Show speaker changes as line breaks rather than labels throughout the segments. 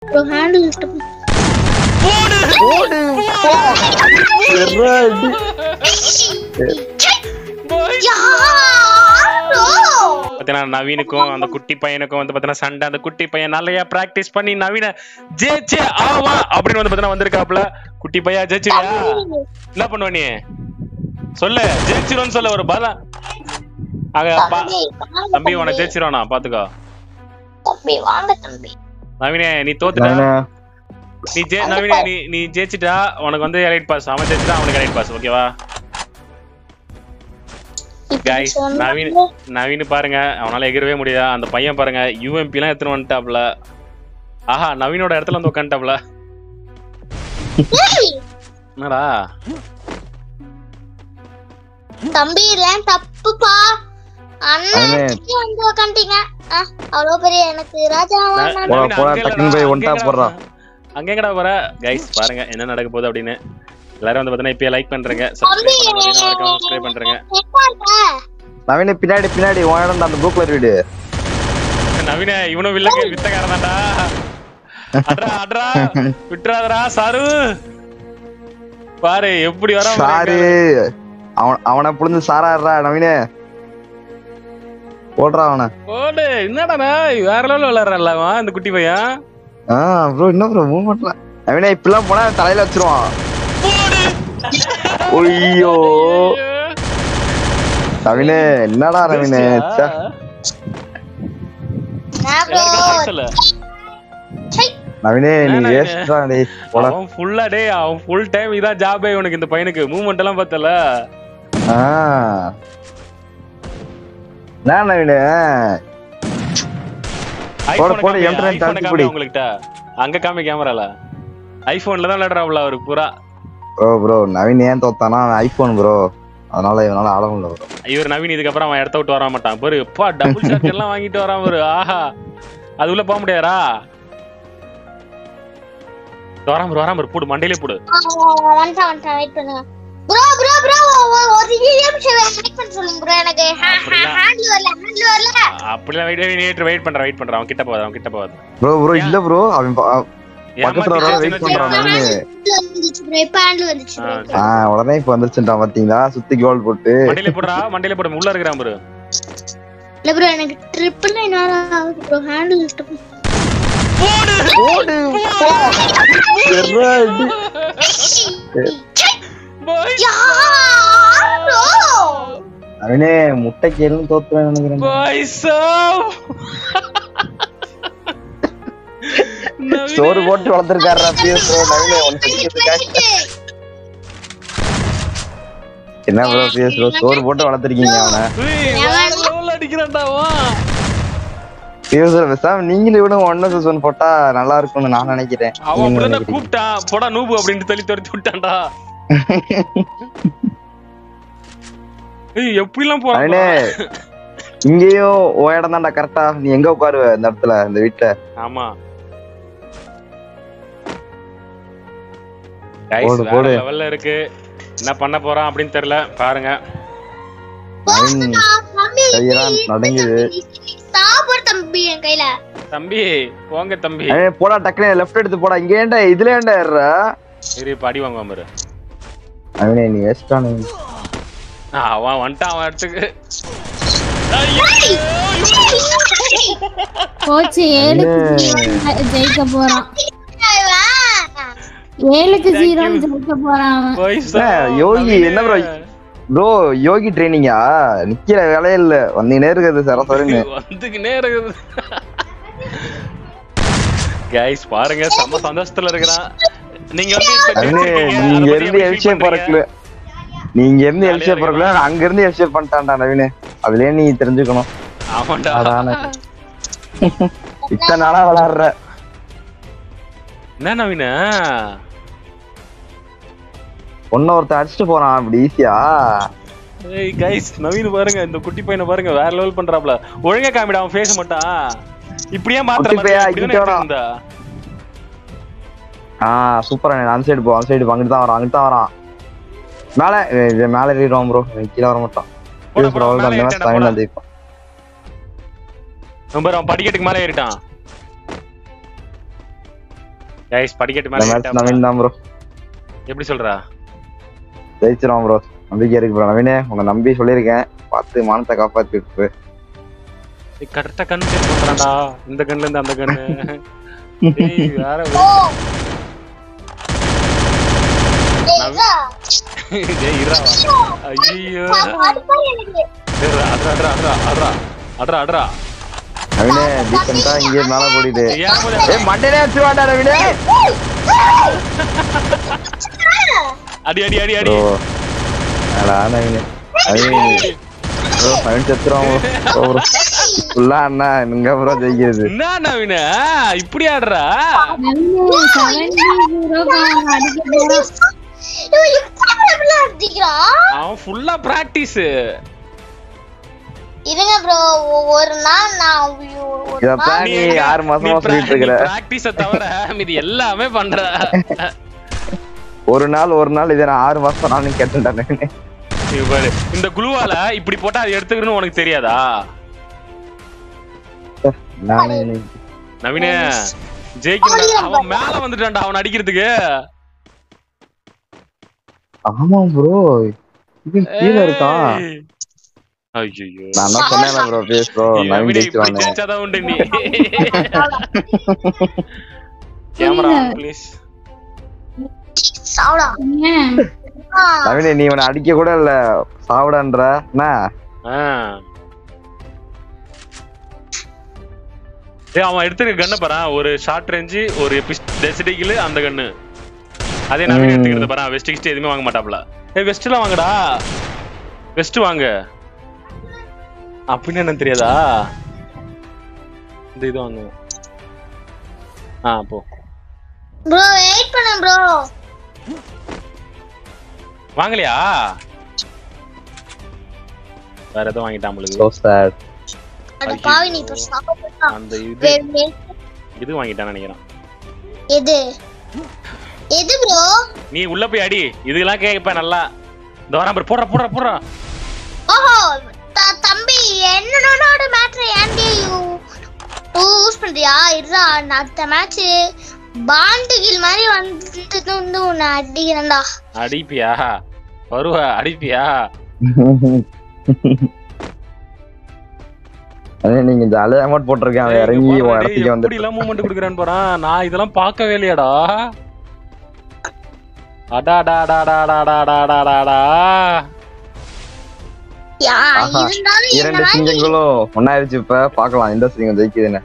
Bro handle lift
போடு போடு பாத்தீங்கன்னா நவீனுக்கும் அந்த குட்டி பையனுக்கும் வந்து பாத்தீங்கன்னா சண்டை. அந்த குட்டி பையன் நிறைய பிராக்டிஸ் பண்ணி நவீன ஜெயிச்சே ஆவா அப்படின்னு வந்து பாத்தீங்கன்னா வந்திருக்காப்ல. குட்டி பையன் ஜெயிச்சியா? என்ன பண்ணுவ நீ சொல்லு, ஜெயிச்சிருன்னு சொல்ல ஒரு பலம். தம்பி உனக்கு ஜெயிச்சிருவானா பாத்துக்கோ. நவீனே நீ தோத்துட்டா, நவீனே நீ ஜெயிச்சிட்டா உனக்கு வந்து எலைட் பாஸ், அவன் ஜெயிச்சிட்டா அவனுக்கு எலைட் பாஸ். ஓகேவா गाइस நவீன் பாருங்க அவனால எகிரவே முடியல. அந்த பையன் பாருங்க யூஎம்பி எல்லாம் எடுத்து வந்துட்டாப்ல. ஆஹா நவீனோட இடத்துல வந்து உட்காந்துட்டாப்ல. என்னடா
தம்பி எல்லாம் தப்புப்பா அண்ணா வந்து உட்கார்ந்தீங்க. அவ்வளவு பெரிய எனக்கு ராஜாவா நான்
போடா டக்குனு போய் ஒண்டா போறா.
அங்க எங்கடா போற? गाइस பாருங்க என்ன நடக்க போகுது அப்படின்னு. எல்லாரும் வந்து பாத்தீங்கன்னா இப்பயே லைக் பண்றீங்க, சப்ஸ்கிரைப் பண்றீங்க.
நவீன பின்னாடி ஓடணும் அந்த ப்ளூ கலர் வீடு.
நவீன இவனும் வித்தக்காரன்டா. அட்ரா அட்ரா விட்றாதடா சாரு. பாரு எப்படி வரான்
சாரு. அவனை புடிந்து சாராடுறா நவீன. ஓடுறா அவனை.
ஓடு. என்னடா வேற லெவல்ல விளையாடுறான்ல அவன் இந்த குட்டி பையன்.
ப்ரோ என்ன ப்ரோ மூவ்மெண்ட்ல நவீன இப்பெல்லாம் போனா தலையில வச்சிருவான். ஐயோ நவீனே என்னடா நவீனே நவீனே நீ வேஸ்ட்டா டேய்.
அவன் ஃபுல்லா டேய் அவன் ஃபுல் டைம் இதான் ஜாபே உனக்கு. இந்த பையனுக்கு மூவ்மெண்ட் எல்லாம் பார்த்தல.
நான் நவீனே
போடு எம்ட்ரன் தாண்டி போடி உங்களுக்கு. அங்க காமி கேமரால ஐபோன்ல தான் விளையாடுறாப்ல அவரு பூரா.
ப்ரோ நவீன் ஏன் தோத்தானா? ஐபோன் ப்ரோ, அதனால இவனால ஆட முடியல ப்ரோ.
இவர் நவீன் இதுக்கு அப்புறம் அவன் இடத்த விட்டு வர மாட்டான் பாரு. எப்பா டபுள் ஷாட் எல்லாம் வாங்கிட்டு வரான் பாரு. ஆஹா அது உள்ள போக முடியாதா? வராம போடு மண்டையிலே போடு.
வெயிட் பண்ணுங்க ப்ரோ ஒரு நிமிஷம் வெயிட் பண்ண சொல்லுங்க ப்ரோ. எனக்கு ஹேண்டில் வரல.
அப்படிலாம் வெயிட் பண்றேன். அவன் கிட்ட போகாத
ப்ரோ இல்ல ப்ரோ அவன் பக்கத்துல வர வெயிட் பண்றான் நவீன்.
இப்ப ஹேண்டில் வந்துச்சு.
உடனே இப்ப வந்துருச்சுடா பாத்தீங்களா? சுத்தி கோல் போட்டு
மண்டையில போடு உள்ள இருக்கறான் ப்ரோ.
இல்ல ப்ரோ எனக்கு ட்ரிபிள் 9 வர ஆகுது ப்ரோ. ஹேண்டில் லிஃப்ட்
போடு அவனே முட்டை கேளும் தோத்துறேன் நினைக்கிறேன். சோறு போட்டு வளர்த்திருக்காரு என்ன ப்ரோ பிஎஸ் ப்ரோ சோறு போட்டு வளர்த்திருக்கீங்க அவனை. நீங்களும் இவனும் 1v1 போட்டா நல்லா இருக்கும்னு நான் நினைக்கிறேன்.
அவன் கூப்பிட்டான் போடா நூபு அப்படின்னு சொல்லி துரத்தி விட்டான்டா. எப்படிலாம் போறானே.
இங்கேயும் இடம் தான்டா கரெக்டா. நீ எங்க உட்காருவ இந்த இடத்துல இந்த வீட்டுல?
ஆமா லெவல்ல இருக்கு. என்ன பண்ண போறான் அப்படின்னு தெரியல பாருங்க.
நடங்குது
தம்பி போங்க தம்பி.
போடா டக்குனு லெஃப்ட் எடுத்து போடா. இங்க ஏன்டா இதுல ஏன்டா ஏறா?
சரி படி வாங்குவான் பாரு.
அவனே நீ வேஸ்டானே.
அவன் வந்துட்டான் அவன் இடத்துக்கு.
கோச் 7-0 ஜெயிக்க போறான். 7-0 ஜெயிக்க போறான்.
யோகி என்ன ப்ரோ யோகி ட்ரைனிங்கா? நிக்கிற வேலையே இல்ல, வந்தீனே இருக்குது சரசரன்னு
வந்துக்கினே இருக்குது. गाइस பாருங்க செம சந்தோஷத்துல இருக்கறான். நீங்க
இருந்து எல்ஷேப் பறக்கல. நீங்க இருந்து எல்ஷேப் பறக்கல, அங்க இருந்து எல்ஷேப் பண்ணிட்டான்டா நவீன். அதுலயே நீ தெரிஞ்சுக்கணும்.
ஆமாடா
இத்தனை நாளா விளையாடுற
என்ன நவீன?
ஒருத்த அடிச்சுட்டு போறான் அப்படி ஈஸியா.
ஏய் गाइस நவீன் பாருங்க இந்த குட்டி பையனை பாருங்க வேற லெவல் பண்றாப்ல. ஒழுங்கா காமிடா அவன் ஃபேஸ் மட்டும். இப்படியே மாத்திர மாதிரி.
சூப்பரா. அந்த சைடு போ, அந்த சைடு அங்கிட்டு தான் வரான். மேல ஏறிடுவான் ப்ரோ, கீழே வர மாட்டான்.
படிக்கட்டுக்கு மேல ஏறிட்டான். கைஸ் படிக்கட்டு மேல ஏறிட்டா
நவீன் தான் ப்ரோ.
எப்படி சொல்றா
ஜெயிச்சிரும் ப்ரோ. நம்பிக்கை இருக்கு ப்ரோ. நவீனே உங்க நம்பி சொல்லியிருக்கேன், பார்த்து மானத்தை காப்பாத்தி விட்டு.
கரெக்டா கண்ணு டேக் பண்றான்டா, இந்த கண்ணுல இருந்து அந்த கண்ணு. ஏய் வேற டேய் இரா. ஐயோ அட்ரா அட்ரா.
நவீனே டீசன்ட்டா இங்கே மேல போடிடு. ஏய் மண்டையில அடிச்சு வாடா நவீனே.
அடி அடி அடி அடி.
அடா நவீனே. நவீனே ப்ரோ ஃபைன் செத்துறோம் ப்ரோ. ஃபுல்லா அண்ணா நீங்க ப்ரோ ஜெயிக்கிறது.
என்ன நவீனே இப்படி ஆடுறா? அவன் ஃபுல்லா பிராக்டிஸ்.
இருங்க ப்ரோ, ஒரு நாள் நான்
இத பிளான் 6 மாசமா சொல்லிட்டு இருக்கற.
பிராக்டிஸ தவிர மீதி எல்லாமே பண்ற.
ஒரு நாள் இத நான் 6 மாசம் நானும் கேட்டேன்டா.
இந்த குளுவால இப்படி போட்டா அது எடுத்துக்கணும்னு உனக்கு தெரியாதா? நவீனே ஜெயிக்கணும். அவன் மேல வந்துட்டான்டா அவன் அடிக்கிறதுக்கு.
ஆமா ப்ரோ, இது கீழ இருக்கான்.
ஐயோ
நான் என்ன சொன்னேன் ப்ரோ, ப்ளீஸ் ப்ரோ நவீன் ஜெயிச்சானே.
ஜெயிச்சாதான் உண்டு நீ. Camera please.
சாவுடா
நவீனே, நீ இவனை அடிக்க கூட இல்ல, சாவுடான்ற என்ன?
அவன் எடுத்துக்க கண்ணை பாரு, ஒரு ஷார்ட் ரேஞ்சு, ஒரு டெசிடிகில், அந்த கண்ணு. அதே நவீன் எடுத்துக்கிறது பாரு, வெஸ்ட் கிஸ்ட் எதுவுமே வாங்க மாட்டாப்ல. வெஸ்ட்லாம் வாங்கடா, வெஸ்ட் வாங்க. அப்படின்னு என்ன தெரியாதா? இந்த இது வாங்க. போ
ப்ரோ, வெயிட் பண்ணு ப்ரோ.
வாங்கலையா? வேற ஏதோ வாங்கிட்டான் உங்களுக்கு.
So sad.
அட பாவி, நீ இப்ப சாப்பிட்டா.
அந்த இது வாங்கிட்டான் நினைக்கிறேன்.
எது ப்ரோ?
நீ உள்ள போய் அடி, இதெல்லாம் கேப்ப நல்லா. இந்த வர நம்பர் போடுற போடுற போடுற.
ஓஹோ தம்பி, என்னோட மேட்ச் ஏன்டி யூஸ் பண்றியா? இதுதா அடுத்த மேட்ச் பாண்டுகில் மாதிரி வந்து உன்னை அடிக்கிறேன்டா.
அடிப்பியா? வருவ அடிப்பியா?
நீங்க ஜாலியா அமௌண்ட் போட்டுருக்கேன், அவன் இறங்கி இடத்துக்கு வந்து
இப்படி எல்லாம் மூவ்மெண்ட் கொடுக்குறான்னு போறான். நான் இதெல்லாம் பார்க்கவே இல்லையாடா. அடாடாடாடாடாடாடாடாடா.
இரண்டு சிங்கங்களும் ஒன்னாயிருச்சு. இப்ப பாக்கலாம் இந்த சிங்கம் ஜெயிக்குதுன்னு.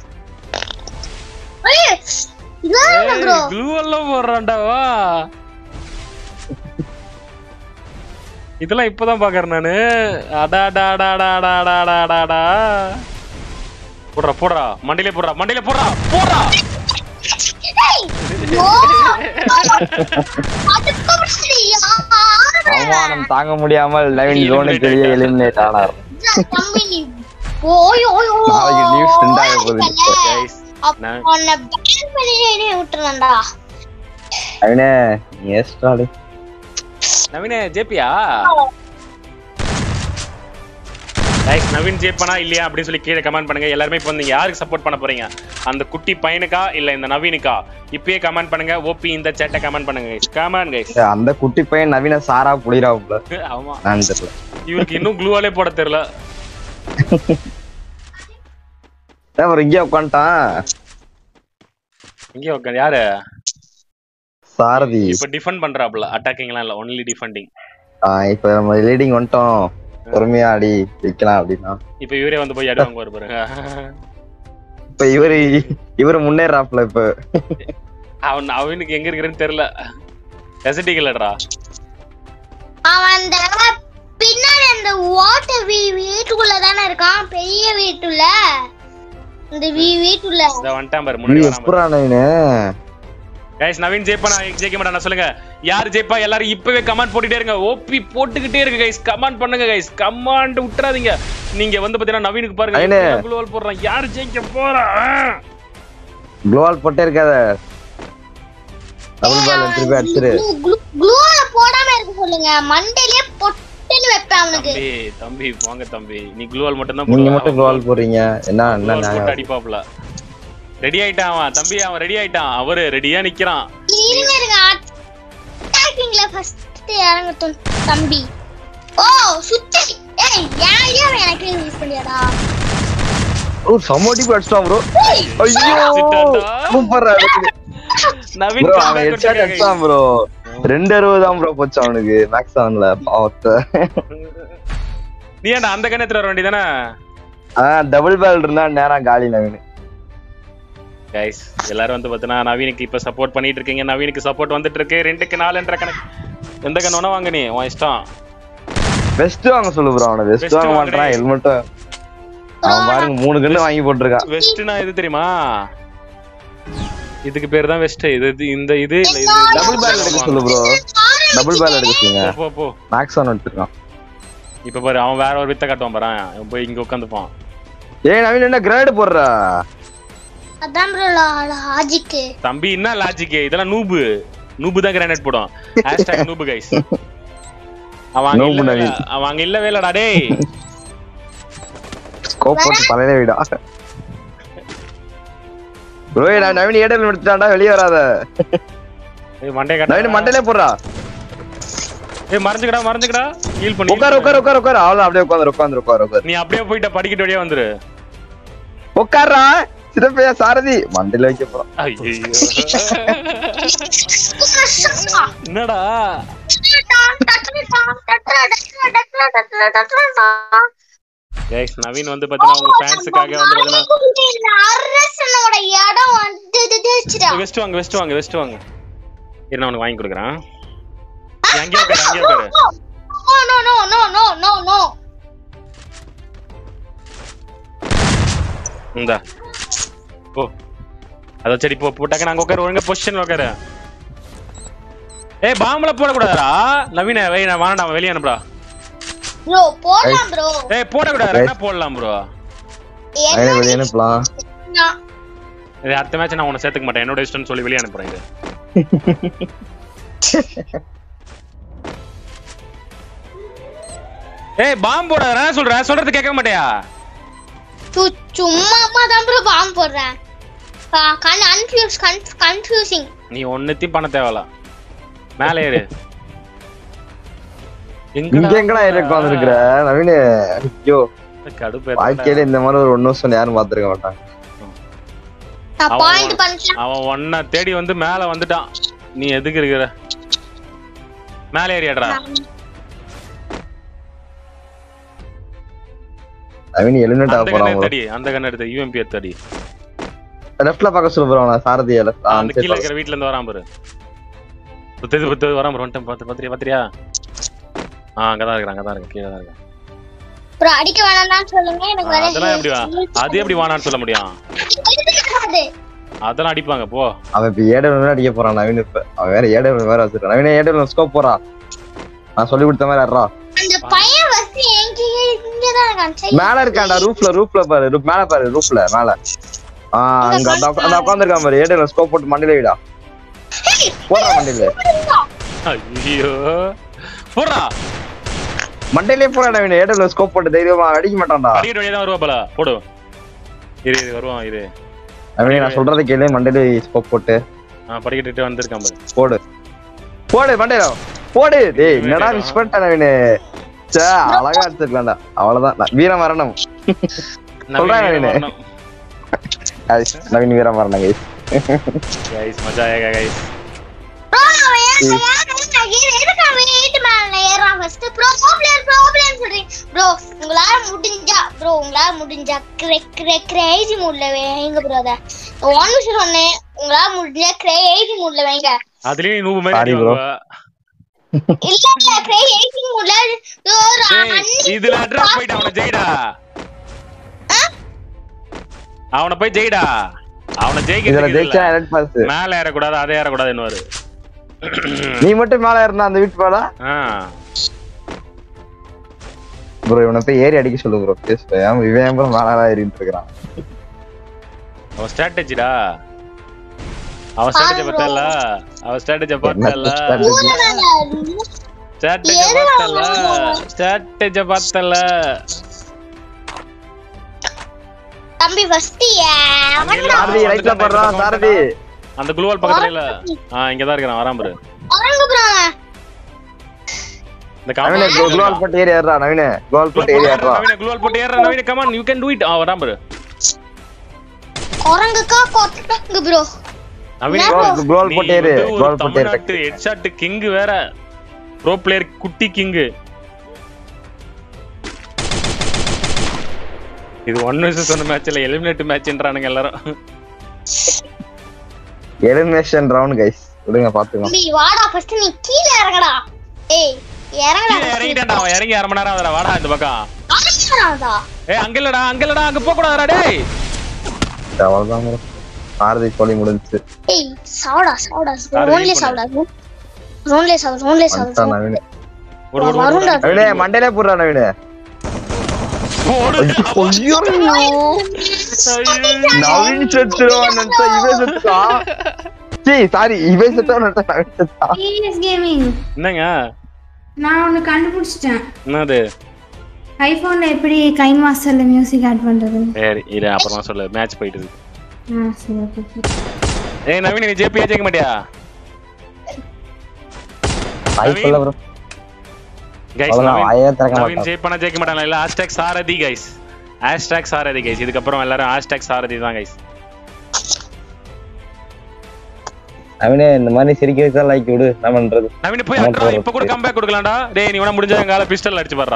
இதெல்லாம் இப்பதான் பாக்குறேன் நானு. போடுறா போடுறா, மண்டியிலே போடுறா, மண்டியிலே போடுறா போடுறா.
அவமானம் தாங்க முடியாமல் நவீன் ஜோனுக்கு வெளியே எலிமினேட் ஆனார். நாளைக்கு நியூஸ் ட்ரெண்ட் ஆக போகுது. நவீனே எஸ்டாடி.
நவீனே ஜேபியா? கைஸ், நவீன் ஜெயிப்பானா இல்லையா அப்படின்னு சொல்லி கீழே கமெண்ட் பண்ணுங்க. எல்லாருமே இப்போ நீங்க யாருக்கு சப்போர்ட் பண்ண போறீங்க? அந்த குட்டி பையனுக்கா இல்ல இந்த நவீனுக்கா? இப்பயே கமெண்ட் பண்ணுங்க. ஓபி இந்த சேட்டை கமெண்ட் பண்ணுங்க கைஸ். Comment guys.
அந்த குட்டி பையன் நவீன சாரா புளிராவுல.
ஆமா,
நான் தெரியல.
இவருக்கு இன்னும் க்ளூவாலே போட தெரியல.
அவர் இங்கே உட்கார்ந்தான்.
இங்கே உட்கார்ந்து யாரு?
சாரதி.
இப்ப டிஃபெண்ட் பண்றாப்ல, அட்டாக்கிங்லாம் இல்ல, ஒன்லி டிஃபெண்டிங்.
இப்ப நம்ம லீடிங் வந்துட்டோம், பொறுமையா அடி வைக்கலாம் அப்படின்னா.
இப்ப இவரே வந்து போய் அடி வாங்குவாரு பாருங்க.
இப்ப இவரு முன்னேறாப்ல. இப்ப
அவனுக்கு எங்க இருக்கிறேன்னு தெரியல. எசட்டிக்கலடா
அவன் பின்னாடி அந்த வாட்டர் வீட்டுக்குள்ள தானே இருக்கான், பெரிய வீட்டுல. இந்த வீட்டுல
வந்துட்டான் பாரு, முன்னாடி
வராம.
கைஸ், நவீன் ஜெயிப்பானா ஜெயிக்க மாட்டானா சொல்லுங்க. யார் ஜெயிப்பா? எல்லாரும் இப்பவே கமெண்ட் போட்டுட்டே இருங்க. ஓபி போட்டுக்கிட்டே இருக்கு கைஸ். கமெண்ட் பண்ணுங்க கைஸ், கமெண்ட் விட்டுறாதீங்க. நீங்க வந்து பாத்தீங்கன்னா நவீனுக்கு பாருங்க குளோவால் போடுறான். யார் ஜெயிக்க போறா?
குளோவால் போட்டே இருக்காத, டபுள் பால் திருப்பி அடிச்சிரு.
குளோவால் போடாம இருக்க சொல்லுங்க, மண்டையிலே பொட்டன்னு வைப்பேன் அவனுக்கு.
தம்பி வாங்க தம்பி, நீ குளோவால் மட்டும் தான்
போடுங்க. நீங்க மட்டும் குளோவால் போடுறீங்க. என்ன
போட்டு அடிப்பாப்ல. ரெடி ஆயிட்டான் அவன் தம்பி அவன் ரெடி ஆயிட்டான் அவரு ரெடியா நிக்கிறான்
இருங்க இருங்க அட்டாக்கிங்ல ஃபர்ஸ்ட் இறங்கட்டும் தம்பி ஓ சுத்தி ஏய் யாரையா எனக்கு யூஸ் பண்ணியாடா
ஓ சமோடி பட்ஸ்டாம் ப்ரோ ஐயோ சூப்பர்
நவீன்
ப்ரோ அவன் ஹெட்ஷாட் அடிச்சான் ப்ரோ 260 தான் ப்ரோ போச்சு அவனுக்கு மேக்ஸ் ஆன்ல பாவத்தை
நீ ஏன்டா அந்த கண்ணத்துல வர வேண்டியதானே
டபுள் பேல் இருந்தா நேரா காலி நவீன்
गाइस எல்லாரும் வந்து பார்த்தனா நவீனுக்கு இப்ப சப்போர்ட் பண்ணிட்டு இருக்கீங்க நவீனுக்கு சப்போர்ட் வந்துட்டு இருக்கு 2க்கு 4 என்ற கணக்கு எந்த கண்ண வேணா வாங்க நீ உன் இஷ்டம்
வெஸ்ட் வாங்க சொல்லு ப்ரோ அவன வெஸ்ட் வாங்க மாட்டறான் ஹெல்மெட் அவன் பாருங்க 3 கண்ணு வாங்கி போட்டுருக்கான்
வெஸ்ட்னா எது தெரியுமா இதுக்கு பேர் தான் வெஸ்ட் இது இந்த இது
டபுள் பேல் எடுக்க சொல்லு ப்ரோ டபுள் பேல் எடுக்க சொல்லுங்க
போ போ
மேக்ஸ் ஆன் எடுத்துறான்
இப்ப பாரு அவன் வேற ஒரு வித்த காட்டுவான் பாரு போய் இங்க உட்கார்ந்துப்பான்
ஏய் நவீன் என்ன கிரேட் போடுறா
அதான் ப்ரோ லாஜிக்
தம்பி என்ன லாஜிக் இதெல்லாம் நூபு தான் கிரானைட் போடும் #noob गाइस அவங்க இல்ல வேலடா டேய்
ஸ்கோப் போட்டு பலையில விடா ப்ரோ நான் நவீன் ஏடல் எடுத்துட்டான்டா வெளிய வராத
ஏய் மண்டே காட்ட
நவீன் மண்டேலே போடுறா
ஏய் மறந்துக்கடா ஹீல் பண்ணி
உட்கார் அவள அப்படியே உட்கார்
நீ அப்படியே போய்ட்ட படிக்கிட்டு வழியா வந்துரு
உட்கார்றா சிறப்பையா சாரதி மண்டையில வைக்க போறான்
ஐயோ என்னடா गाइस நவீன் வந்து பாத்தீனா உங்க ஃபேன்ஸ்க்காக வந்து பாத்தீனா
அரசனோட இடம் வந்துடுச்சுடா
வெஸ்ட் வாங்க இரு நான் உனக்கு வாங்கி கொடுக்கறேன் அங்க உட்காரு
நோ
இந்தா போ அத சரி போ போட்டாக்க நாங்க உட்காரு ஒழுங்கா பொசிஷன்ல உட்காரு ஏய் பாம்பல போட கூடாதடா நவீன வெய் நான் வாடா வெளிய அனுப்புடா
ப்ரோ போலாம் ப்ரோ
ஏய் போட கூடாது என்ன போடலாம் ப்ரோ
ஐயா வெளிய அனுப்பலாம்
இது அடுத்த மேட்ச் நான் உன்னை சேர்த்துக்க மாட்டேன் என்னோட இஷ்டம்னு சொல்லி வெளிய அனுப்புறேன் இது ஏய் பாம்பு போடாதடா சொல்றது கேட்க மாட்டியா
சும்மா தான் ப்ரோ பாம்பு போடுறேன் கன்ஃபியூசிங்
நீ ஒண்ணுத்தையும் பண்ண தேவல மேலே ஏறு
எங்கடா ஏறக்கு வந்திருக்கற நவீன் ஐயோ
கடுப்பு
வாழ்க்கையில இந்த மாதிரி ஒரு 1 வருஷம் யாரும் பாத்துக்க மாட்டாங்க
நான் பாயிண்ட் பண்ணல
அவன் ஒண்ணா தேடி வந்து மேல வந்துட்டான் நீ எதுக்கு இருக்கற மேலே ஏறிடா
நவீன் எலிமினேட் ஆக போறான்
தேடி அந்த கண்ண எடுத்து யுஎம்பி எடுத்து
லெஃப்ட்ல பார்க்க சொல்ல போறான் சாரதிய லெஃப்ட்
அந்த கீழ இருக்கிற வீட்ல இருந்து வரான் பாரு புத்து வரான் பாரு ஒன் டைம் பாத்தியா அங்கதான் இருக்காங்க கீழ தான் இருக்காங்க
ப்ரோ அடிக்க வேணாம்னு சொல்லுங்க எனக்கு வேற
அதெல்லாம் எப்படி அது எப்படி வானான்னு சொல்ல முடியும் அதெல்லாம் அடிப்பாங்க போ
அவன் இப்ப ஏடபிள்யூ அடிக்க போறான் நவீன் இப்ப அவன் வேற ஏடபிள்யூ வேற வச்சிருக்கான் நவீன் ஏடபிள்யூ ஸ்கோப் போறான் நான் சொல்லி கொடுத்த மாதிரி ஆடுறா
அந்த பையன் வசி இங்க தான் இருக்கான்
மேல இருக்கான்டா ரூஃப்ல பாரு மேல பாரு ரூஃப்ல மேல அங்க அந்த உட்கார்ந்திருக்கான் பாரு ஏடபிள்யூ ஸ்கோப் போட்டு மண்டையில விடா போடா மண்டையில
ஐயோ போடா
மண்டையிலே போடா நவீன் ஏடபிள்யூ ஸ்கோப் போட்டு தைரியமா அடிக்க மாட்டான்டா
அடிக்கிற வழியா தான் வருவா போல போடு இரு வருவான் இரு
நவீன் நான் சொல்றதை கேளு மண்டையில ஸ்கோப் போட்டு
படிக்கிட்டு வந்திருக்கான் பாரு
போடு மண்டையில போடு டேய் என்னடா மிஸ் பண்ணிட்ட நவீன் சே அழகா எடுத்துக்கலாம்டா அவ்வளவுதான் வீர மரணம் சொல்றேன் நவீன் வீர மரணம்
गाइस मजा आएगा गाइस
ப்ரோ உங்களால முடிஞ்சா கிரேசி மூட்ல வைங்க ப்ரோ அத ஒன் நிமிஷம் சொன்னேன் உங்களால முடிஞ்சா கிரேசி மூட்ல வைங்க
அதுலயே நூபு மாதிரி
ப்ரோ
இல்ல கிரேசி மூட்ல
இதுல அட்ரஸ் போய்டா அவன ஜெயிடா அவன போய் ஜெயிடா அவன ஜெயிக்கிறதுக்கு மேல ஏற கூடாது அதே ஏற கூடாது என்னவாரு
நீ மட்டும் மேல ஏறனா அந்த வீட்டு மேல ப்ரோ இவனை போய் ஏறி அடிக்க சொல்லு ப்ரோ பேசுறேன் இவன் ப்ரோ மேல ஏறிட்டு இருக்கான்
அவன் ஸ்ட்ராட்டஜிடா அவன் ஸ்ட்ராட்டஜி பார்த்தல
தம்பி ஃபர்ஸ்ட்
சாரதி ரைட்ல போறா சாரதி
அந்த குளோவால் பக்கத்துல இல்ல இங்க தான் இருக்கறான் வரான் பாரு
அரங்க bro
இந்த காமன்
நவீன குளோவால் போட்டு ஏறிடுறா நவீன குளோவால் போட்டு ஏறிடுறா
நவீன குளோவால் போட்டு ஏறற நவீன come on you can do it வரான் பாரு
அரங்கக்கா கொட்டங்க bro
நவீன
குளோவால் போட்டு ஏறு குளோவால் போட்டு ஏறு
ஹெட்ஷாட் கிங் வேற ப்ரோ பிளேயர் குட்டி கிங் இது 1 vs 1 மேட்ச்ல எலிமினேட் மேட்ச்ன்றானுங்க எல்லாரும்
எலிமினேஷன் ரவுண்ட் गाइस விடுங்க பாத்துக்கலாம்
நீ வாடா ஃபர்ஸ்ட் நீ கீழ இறங்கடா ஏய் இறங்கடா
இறங்கிட்டடா அவன் இறங்கி 1/2 மணி நேரம் ஆகுதுடா வாடா இந்த பக்கம்
இறங்கடா
ஏய் அங்க இல்லடா அங்க போக கூடாதுடா டேய்
அவ்வளவுதான் bro ஆர்தி சொல்லி முடிஞ்சிச்சு
ஏய் சாவடா ஓன்லி சாவடா
நவீன
ஓடு
நவீன மண்டையில போடுறா நவீன ஐயோ நவீன் செத்துவான்ட்ட இவே செத்தா சாரி இவே செத்தவன்ட்ட நவீன் செத்தா
Pvs Gaming
என்னங்க
நான் ஒன்னு கண்டுபிடிச்சிட்டேன்
என்னது
ஐபோன்ல எப்படி கைன் மாஸ்டர்ல மியூசிக் ஆட் பண்றது
சரி இரு அப்புறமா சொல்லு மேட்ச் போயிட்டு இருக்கு
சரி ஓகே
ஏய் நவீன் நீ ஜேபி ஜெயிக்க மாட்டியா
ஐபோன்ல bro
गाइस
நவீன்
ஜெயிக்க மாட்டாங்க இல்ல #சாரதி गाइस #சாரதி गाइस இதுக்கு அப்புறம் எல்லாரும் #சாரதி தான் गाइस
நவீனே இந்த மாதிரி சிரிக்க வைச்சா லைக் விடு நான் பண்றது
நவீன் போய் அட்ரா இப்ப கூட கம்பேக் கொடுக்கலாம்டா டேய் நீ வேணா முடிஞ்சா எங்கால பிஸ்டல் அடிச்சு பாறா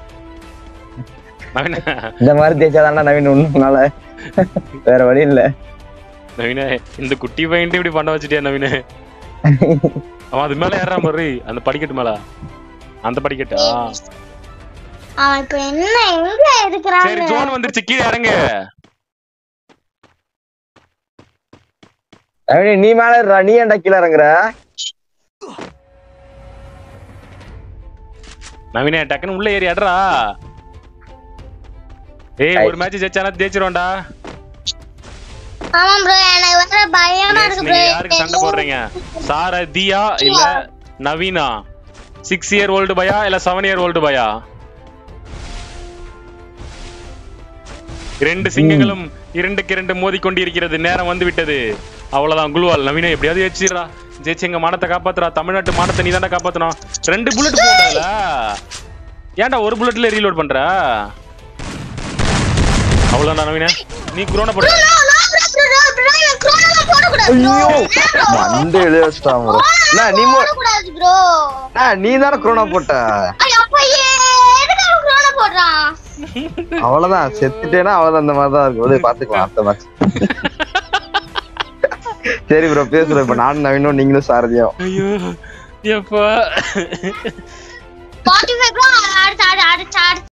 நவீன்
இந்த மாதிரி தேய்ச்சாதான்டா நவீன் ஒண்ணுனால வேற வழி இல்ல
நவீன் இந்த குட்டி பையன் இப்படி பண்ண வச்சிட்டியா நவீன் அவன் அது மேல ஏறறான் பாரு அந்த படிக்கட்டு மேல அந்த படிக்கட்டா
அவன் இப்ப என்ன எங்க இருக்கறான்
சரி ஜோன் வந்துருச்சு கீழ இறங்கு
நவீனே நீ மேல ஏறா நீ ஏன்டா கீழ இறங்குற
நவீனே டக்குன்னு உள்ள ஏறி அடறா ஏய் ஒரு மேட்ச் ஜெயிச்சானா ஜெயிச்சிரோம்டா
ஆமா bro எனக்கு வர பயமா இருக்கு bro
யாருக்கு சண்டை போடுறீங்க சாரதியா இல்ல நவீனா 6 year old பையா இல்ல 7 year old பையா இரண்டு சிங்கங்களும் இரண்டுக்கு இரண்டு மோதி கொண்டிருக்கிறது நேரம் வந்து விட்டது அவ்வளவுதான் குளுவால் நவீன எப்படியாவது ஏச்சிரா ஜெயிச்சு எங்க மானத்தை காப்பாத்துறா தமிழ்நாட்டு மானத்தை நீ தானே காப்பாத்தணும் 2 புல்லட் போடாதல ஏன்டா ஒரு புல்லட்ல ரீலோட் பண்ற அவ்வளவுதான் நவீன நீ குரோனா போடு
ஐயோ மண்டே எழுஸ்டா bro நான் நீ
போடக்கூடாது bro
நீ தான குரோனா போட்ட
அப்ப எதுக்கு குரோனா போடுறான்
அவ்வளவுதான் செத்துட்டேனா அவ்வளவுதான் அந்த மாதிரி தான் இருக்கு ஓடு பாத்துக்கலாம் அடுத்த மேட்ச் சரி bro பேசுறேன் இப்ப நானும் நவீனும் நீங்களும் சாரதியும்
ஐயோ எப்பா